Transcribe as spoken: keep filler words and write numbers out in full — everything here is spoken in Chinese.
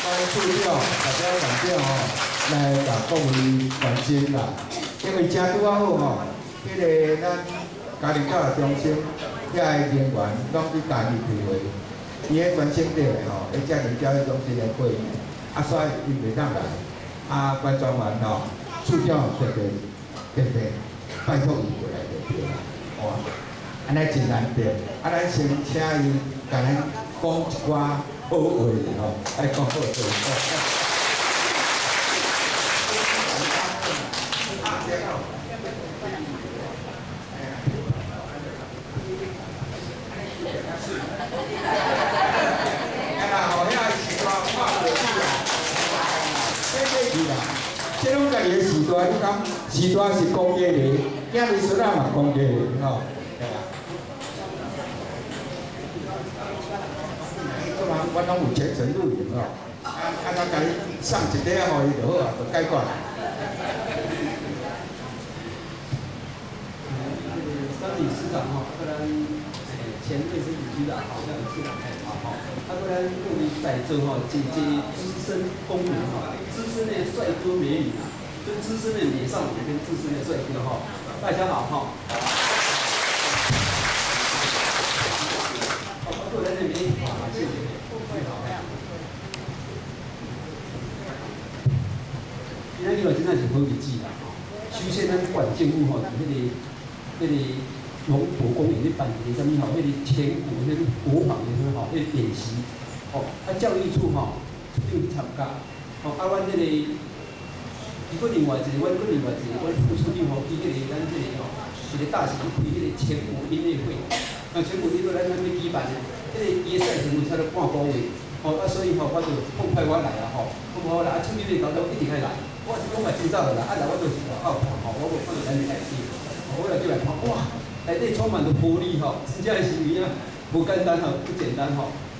关注了，大家感谢吼，来甲各位关心啦。因为正拄啊好吼，迄个咱家庭教育中心遐个人员拢伫家己开会，伊迄关心着的吼，迄家庭教育中心的会议，啊所以伊袂当来，啊关专员吼，处长特别特别拜托伊过来就对啦，哦，安尼真难得，啊咱先请伊甲咱讲一寡好话吼，爱讲好话。这拢家己的时代，你讲时代是公家的，囝儿孙仔嘛公家的，吼。我人我拢有全程录影吼，啊啊，咱家己送一块仔互伊就好啊，就解决啦。 张理事长哈，不然前卫生局的好像是哪哎好哈，他不然故意在这哈，这这资深公民哈，资深的帅哥美女啊，跟资深的美少女跟资深的帅哥哈，大家好哈。好，坐在这边，好，谢谢，好。今天你话真正是好日子啦，首先咱管政府吼，伫迄个。迄个龙博公园咧办一个啥物吼？迄个前古迄个国防的吼，迄个演习，吼，啊教育处吼出面去参加，吼，啊阮迄个，伊个另外一个，阮个另外一个，阮副处长吼，去迄个咱迄个吼，一个大型开迄个前古音乐会，啊前古音乐会咱咱要举办的，迄个伊个赛程有差不多半个月，吼，啊所以吼，我就奉派我来啊，吼，奉派我来，啊处长咧搞到一定爱来，我是讲嘛真早的啦，啊来我就是外口看吼，我无看到咱的代志。我来就来看，哇，内底充满了活力吼，真正是有影，无简单吼，不简单吼。